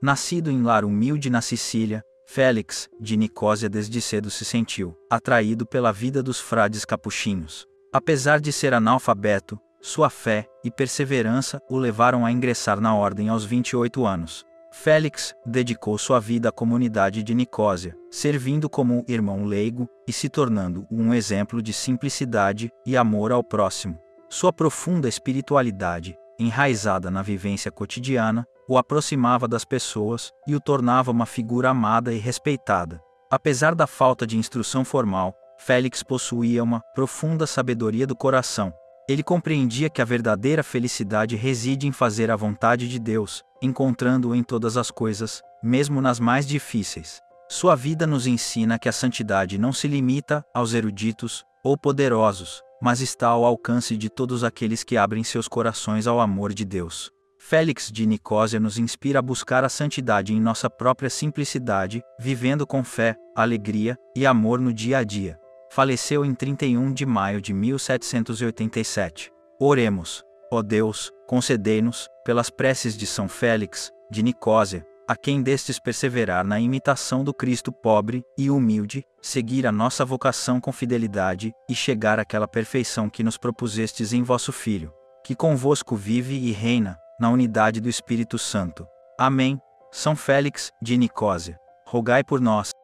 Nascido em lar humilde na Sicília, Félix, de Nicósia desde cedo se sentiu atraído pela vida dos frades capuchinhos. Apesar de ser analfabeto, sua fé e perseverança o levaram a ingressar na ordem aos 28 anos. Félix dedicou sua vida à comunidade de Nicósia, servindo como irmão leigo e se tornando um exemplo de simplicidade e amor ao próximo. Sua profunda espiritualidade, enraizada na vivência cotidiana, o aproximava das pessoas e o tornava uma figura amada e respeitada. Apesar da falta de instrução formal, Félix possuía uma profunda sabedoria do coração. Ele compreendia que a verdadeira felicidade reside em fazer a vontade de Deus, encontrando-o em todas as coisas, mesmo nas mais difíceis. Sua vida nos ensina que a santidade não se limita aos eruditos ou poderosos, mas está ao alcance de todos aqueles que abrem seus corações ao amor de Deus. Félix de Nicósia nos inspira a buscar a santidade em nossa própria simplicidade, vivendo com fé, alegria e amor no dia a dia. Faleceu em 31 de maio de 1787. Oremos. Ó Deus, concedei-nos, pelas preces de São Félix, de Nicósia, a quem destes perseverar na imitação do Cristo pobre e humilde, seguir a nossa vocação com fidelidade e chegar àquela perfeição que nos propusestes em vosso Filho, que convosco vive e reina, na unidade do Espírito Santo. Amém. São Félix, de Nicósia, rogai por nós.